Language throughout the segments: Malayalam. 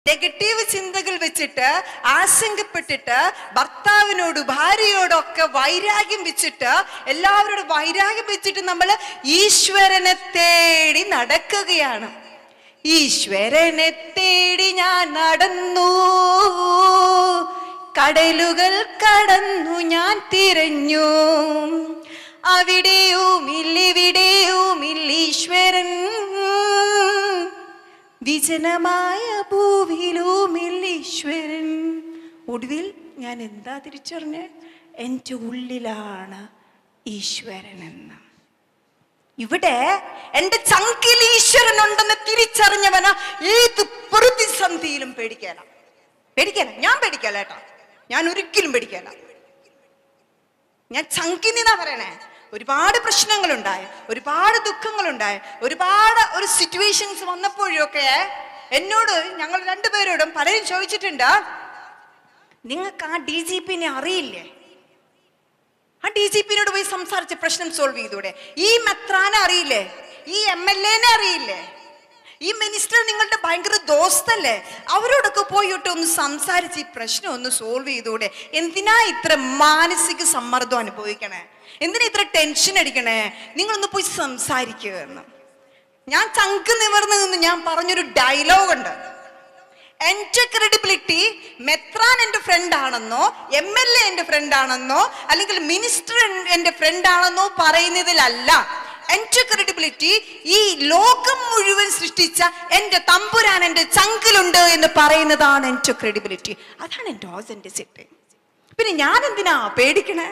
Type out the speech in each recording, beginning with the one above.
നെഗറ്റീവ് ചിന്തകൾ വെച്ചിട്ട് ആശങ്കപ്പെട്ടിട്ട് ഭർത്താവിനോട് ഭാര്യയോടൊക്കെ വൈരാഗ്യം വെച്ചിട്ട് എല്ലാവരോടും വൈരാഗ്യം വെച്ചിട്ട് നമ്മൾ ഈശ്വരനെ തേടി നടക്കുകയാണ്. ഈശ്വരനെ തേടി ഞാൻ നടന്നു, കടലുകൾ കടന്നു ഞാൻ തിരഞ്ഞു, അവിടെയുമില്ലിവിടെയുമില്ലീശ്വരൻ, വിജനമായ ഭൂവിലുമില്ലീശ്വരൻ. ഒടുവിൽ ഞാൻ എന്താ തിരിച്ചറിഞ്ഞ്? എൻ്റെ ഉള്ളിലാണ് ഈശ്വരനെന്ന്. ഇവിടെ എൻ്റെ ചങ്കിൽ ഈശ്വരൻ ഉണ്ടെന്ന് തിരിച്ചറിഞ്ഞവന് ഏത് പ്രതിസന്ധിയിലും പേടിക്കാല. ഞാൻ പേടിക്കാല കേട്ടോ, ഞാൻ ഒരിക്കലും പേടിക്കാല. ഞാൻ ചങ്കിന്നാ പറയണേ. ഒരുപാട് പ്രശ്നങ്ങളുണ്ടായി, ഒരുപാട് ദുഃഖങ്ങളുണ്ടായി, ഒരുപാട് ഒരു സിറ്റുവേഷൻസ് വന്നപ്പോഴൊക്കെ എന്നോട് ഞങ്ങൾ രണ്ടുപേരോടും പലരും ചോദിച്ചിട്ടുണ്ട്, നിങ്ങൾക്ക് ആ DGPനെ അറിയില്ലേ? ആ DGPനോട് പോയി സംസാരിച്ച് പ്രശ്നം സോൾവ് ചെയ്തൂടെ? ഈ മെത്രാനെ അറിയില്ലേ? ഈ MLAനെ അറിയില്ലേ? ഈ മിനിസ്റ്റർ നിങ്ങളുടെ ഭയങ്കര ദോസ്തല്ലേ? അവരോടൊക്കെ പോയിട്ട് ഒന്ന് സംസാരിച്ച് ഈ പ്രശ്നം ഒന്ന് സോൾവ് ചെയ്തൂടെ? എന്തിനാ ഇത്ര മാനസിക സമ്മർദ്ദം അനുഭവിക്കണേ? എന്തിനാ ഇത്ര ടെൻഷൻ അടിക്കണേ? നിങ്ങളൊന്ന് പോയി സംസാരിക്കുക എന്ന്. ഞാൻ ചങ്ക് നിവർന്ന് നിന്ന് ഞാൻ പറഞ്ഞൊരു ഡയലോഗ് ഉണ്ട്. എൻ്റെ ക്രെഡിബിലിറ്റി മെത്രാൻ എൻ്റെ ഫ്രണ്ട് ആണെന്നോ MLA എൻ്റെ ഫ്രണ്ട് ആണെന്നോ അല്ലെങ്കിൽ മിനിസ്റ്റർ എൻ്റെ ഫ്രണ്ട് ആണെന്നോ പറയുന്നതിലല്ല. എൻ്റെ ക്രെഡിബിലിറ്റി ഈ ലോകം മുഴുവൻ സൃഷ്ടിച്ച എൻ്റെ തമ്പുരാൻ എൻ്റെ ചങ്കിലുണ്ട് എന്ന് പറയുന്നതാണ് എൻ്റെ ക്രെഡിബിലിറ്റി. അതാണ് എൻ്റെ ഓതന്റിസിറ്റി. പിന്നെ ഞാൻ എന്തിനാ പേടിക്കണേ?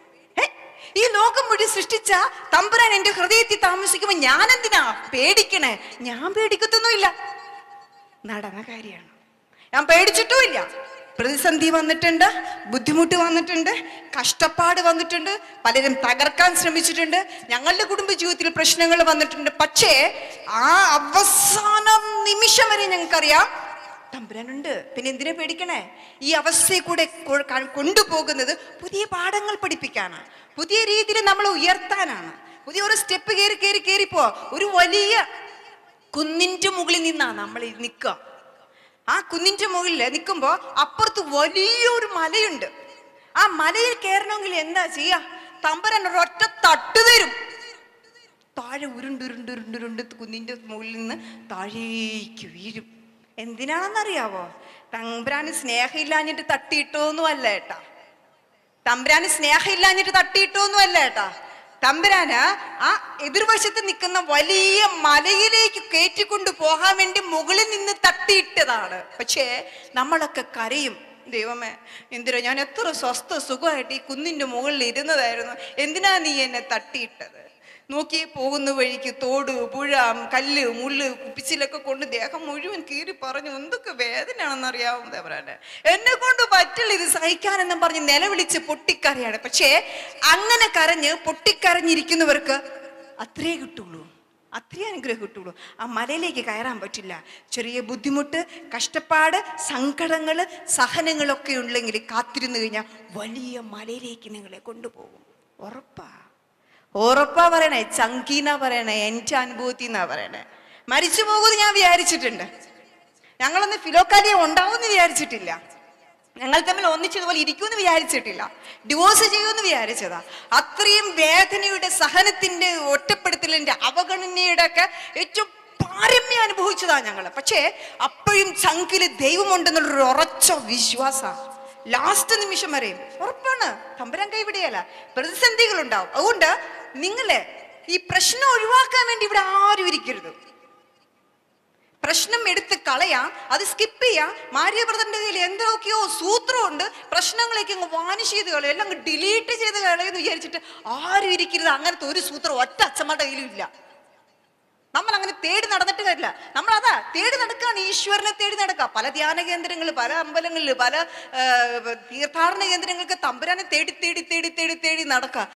ഈ ലോകം മുഴുവൻ സൃഷ്ടിച്ച തമ്പുരാൻ എൻ്റെ ഹൃദയത്തിൽ താമസിക്കുമ്പോൾ ഞാൻ എന്തിനാ പേടിക്കണേ? ഞാൻ പേടിക്കത്തൊന്നുമില്ല. നടന്ന കാര്യമാണ്. ഞാൻ പേടിച്ചിട്ടുമില്ല. പ്രതിസന്ധി വന്നിട്ടുണ്ട്, ബുദ്ധിമുട്ട് വന്നിട്ടുണ്ട്, കഷ്ടപ്പാട് വന്നിട്ടുണ്ട്, പലരും തകർക്കാൻ ശ്രമിച്ചിട്ടുണ്ട്, ഞങ്ങളുടെ കുടുംബ ജീവിതത്തിൽ പ്രശ്നങ്ങൾ വന്നിട്ടുണ്ട്. പക്ഷേ ആ അവസാന നിമിഷം വരെ ഞങ്ങൾക്കറിയാം തമ്പുരാനുണ്ട്. പിന്നെ എന്തിനാ പേടിക്കണേ? ഈ അവസ്ഥയെ കൂടെ കൊണ്ടുപോകുന്നത് പുതിയ പാഠങ്ങൾ പഠിപ്പിക്കാനാണ്, പുതിയ രീതിയിൽ നമ്മളെ ഉയർത്താനാണ്, പുതിയ ഒരു സ്റ്റെപ്പ് കയറിപ്പോ. ഒരു വലിയ കുന്നിൻ്റെ മുകളിൽ നിന്നാണ് നമ്മൾ നിൽക്കുക. ആ കുന്നിൻ്റെ മുകളിൽ നിൽക്കുമ്പോൾ അപ്പുറത്ത് വലിയൊരു മലയുണ്ട്. ആ മലയിൽ കയറണമെങ്കിൽ എന്താ ചെയ്യാ? തമ്പുരാൻ ഒരൊറ്റ തട്ട് തരും. താഴെ ഉരുണ്ടുരുണ്ടുരുണ്ടുരുണ്ട് കുന്നിൻ്റെ മുകളിൽ നിന്ന് താഴേക്ക് വീഴും. എന്തിനാണെന്നറിയാവോ? തമ്പുരാന് സ്നേഹമില്ലാഞ്ഞിട്ട് തട്ടിയിട്ടോന്നും അല്ല ഏട്ടാ. തമ്പുരാന് സ്നേഹമില്ലാഞ്ഞിട്ട് തട്ടിയിട്ടോന്നും അല്ല ഏട്ടാ. തമ്പുരാന് ആ എതിർവശത്ത് നിൽക്കുന്ന വലിയ മലയിലേക്ക് കയറ്റിക്കൊണ്ട് പോകാൻ വേണ്ടി മുകളിൽ നിന്ന് തട്ടിയിട്ടതാണ്. പക്ഷേ നമ്മളൊക്കെ കരയും, ദൈവമേ എന്തിനാ ഞാൻ എത്ര സ്വസ്ഥ സുഖമായിട്ട് ഈ കുന്നിൻ്റെ മുകളിൽ ഇരുന്നതായിരുന്നു, എന്തിനാ നീ എന്നെ തട്ടിയിട്ടത്? നോക്കി പോകുന്ന വഴിക്ക് തോട്, പുഴ, കല്ല്, മുള്ള്, കുപ്പിച്ചിലൊക്കെ കൊണ്ട് ദേഹം മുഴുവൻ കീറി പറഞ്ഞു. എന്തൊക്കെ വേദനയാണെന്നറിയാവും തമ്പുരാനെ. എന്നെ കൊണ്ട് പറ്റില്ല ഇത് സഹിക്കാനെന്നും പറഞ്ഞ് നിലവിളിച്ച് പൊട്ടിക്കരയാണ്. പക്ഷേ അങ്ങനെ കരഞ്ഞ് പൊട്ടിക്കരഞ്ഞിരിക്കുന്നവർക്ക് അത്രേ കിട്ടുള്ളൂ, അത്രേ അനുഗ്രഹം കിട്ടുള്ളൂ. ആ മലയിലേക്ക് കയറാൻ പറ്റില്ല. ചെറിയ ബുദ്ധിമുട്ട്, കഷ്ടപ്പാട്, സങ്കടങ്ങൾ, സഹനങ്ങളൊക്കെ ഉണ്ടെങ്കിൽ കാത്തിരുന്നു കഴിഞ്ഞാൽ വലിയ മലയിലേക്ക് നിങ്ങളെ കൊണ്ടുപോകും. ഉറപ്പാ പറയണേ. ചങ്കീന്നാ പറയണേ, എൻ്റെ അനുഭവത്തിൽ നിന്നാ പറയണേ. മരിച്ചു പോകുമെന്ന് ഞാൻ വിചാരിച്ചിട്ടുണ്ട്. ഞങ്ങളൊന്ന് ഫിലോക്കാലിയ ഉണ്ടാവുമെന്ന് വിചാരിച്ചിട്ടില്ല. ഞങ്ങൾ തമ്മിൽ ഒന്നിച്ചതുപോലെ ഇരിക്കുമെന്ന് വിചാരിച്ചിട്ടില്ല. ഡിവോഴ്സ് ചെയ്യുമെന്ന് വിചാരിച്ചതാ. അത്രയും വേദനയുടെ, സഹനത്തിന്റെ, ഒറ്റപ്പെടുത്തലിന്റെ, അവഗണനയുടെ ഒക്കെ ഏറ്റവും പാരമ്യം അനുഭവിച്ചതാ ഞങ്ങള്. പക്ഷേ അപ്പോഴും ചങ്കില് ദൈവമുണ്ടെന്നുള്ളൊരു ഉറച്ച വിശ്വാസമാണ്. ലാസ്റ്റ് നിമിഷം വരെയും ഉറപ്പാണ് തമ്പുരാൻ കൈവിടിയല്ല. പ്രതിസന്ധികൾ ഉണ്ടാവും. അതുകൊണ്ട് നിങ്ങള് ഈ പ്രശ്നം ഒഴിവാക്കാൻ വേണ്ടി ഇവിടെ ആരും ഇരിക്കരുത്. പ്രശ്നം എടുത്ത് കളയാം, അത് സ്കിപ്പ് ചെയ്യാം. മാരിയ ബ്രദറിന്റെ കയ്യിൽ എന്തൊക്കെയോ സൂത്രമുണ്ട്, പ്രശ്നങ്ങളേക്ക് അങ്ങ് വാനിഷ് ചെയ്ത് കളയും, എല്ലാം അങ്ങ് ഡിലീറ്റ് ചെയ്ത് കളയെന്ന് വിചാരിച്ചിട്ട് ആരും ഇരിക്കരുത്. അങ്ങനത്തെ ഒരു സൂത്രം ഒറ്റ അച്ഛന്മാരുടെ കയ്യിലും ഇല്ല. നമ്മൾ അങ്ങനെ തേടി നടന്നിട്ട് കാര്യമില്ല. നമ്മളതാ തേടി നടക്കുകയാണ്, ഈശ്വരനെ തേടി നടക്കുക. പല ധ്യാന കേന്ദ്രങ്ങളിൽ, പല അമ്പലങ്ങളിൽ, പല തീർത്ഥാടന കേന്ദ്രങ്ങൾക്ക് തമ്പുരാനെ തേടി തേടി തേടി തേടി തേടി നടക്കുക.